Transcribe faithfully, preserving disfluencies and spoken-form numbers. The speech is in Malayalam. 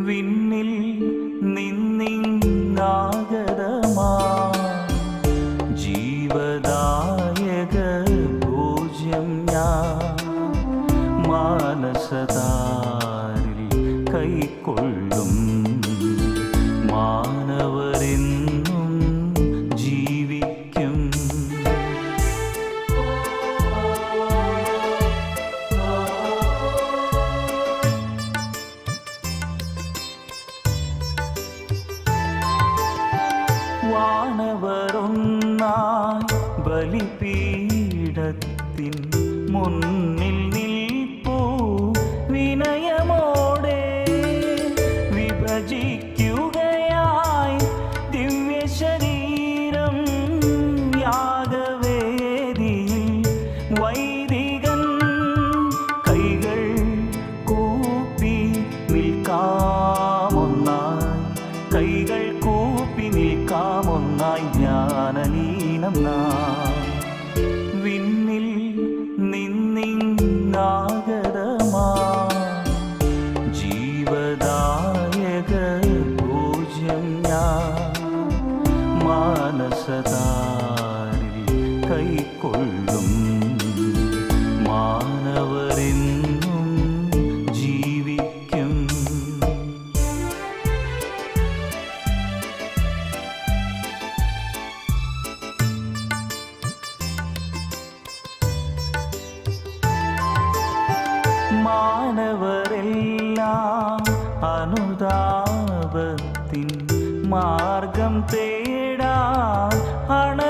വിണ്ണിൽ നിന്നിങ്ങാഗതമാ ജീവദായക പൂജ്യം ഞാൻ മാനസതാരിൽ കൈക്കൊള്ളും മാനവരെന്നും ജീവിക്കും. വാനവരൊന്നായി ബലിപീഠത്തിൻ മുന്നിൽ നിൽപ്പൂ വിനയമോടെ വിഭജിക്കുകയായി ദിവ്യശരീരം യാഗവേദിയിൽ വൈദികൻ കൈകൾ കൂപ്പി നിൽക്കാമൊന്നായി കൈകൾ കൂപ്പി നിൽക്കാമൊന്നായി ജ്ഞാനലീനം നാം വിണ്ണിൽ നിന്നിങ്ങാഗതമാ ജീവദായക പൂജ്യം ഞാൻ മാനസതാരിൽ കൈക്കൊള്ളും മാനവരെന്നും ജീവിക്കും. മാനവരെല്ലാം അനുതാപത്തിൻ മാർഗം തേടാൻ